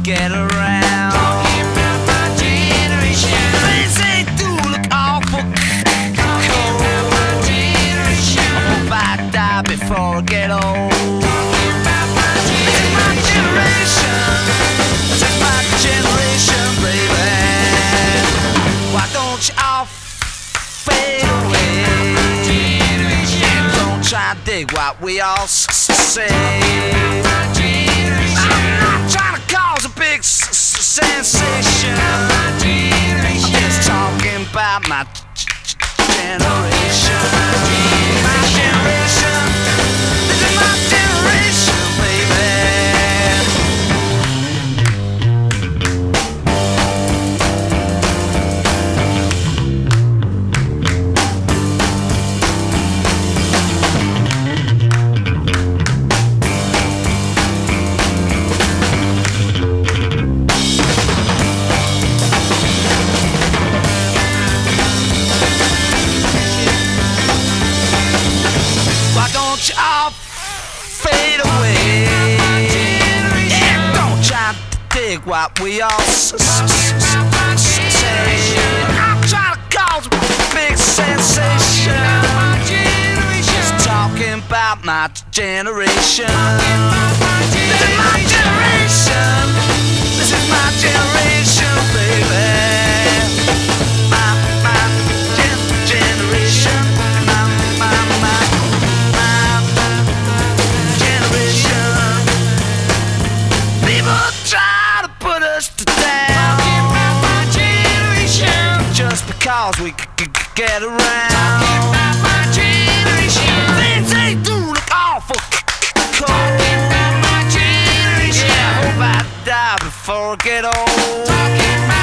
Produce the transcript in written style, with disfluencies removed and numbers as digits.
get around. Talking about my generation. Things they do look awful cold. My generation. I hope I die before I get old. Talking about my generation. This is my generation, baby. Why don't you all fade away? Don't try to dig what we all say. I'm not trying to cause a big sensation. I'm just talking about my generation. My generation. This is my generation, baby. Why don't you all fade away? Yeah, don't try to dig what we all say. I'm trying to cause a big sensation. Just talking about my generation. This is my generation. This is my generation, baby. Because we could get around. Talking about my generation. Things they do look awful cold. Talking about my generation. Yeah, I hope I die before I get old. Talking about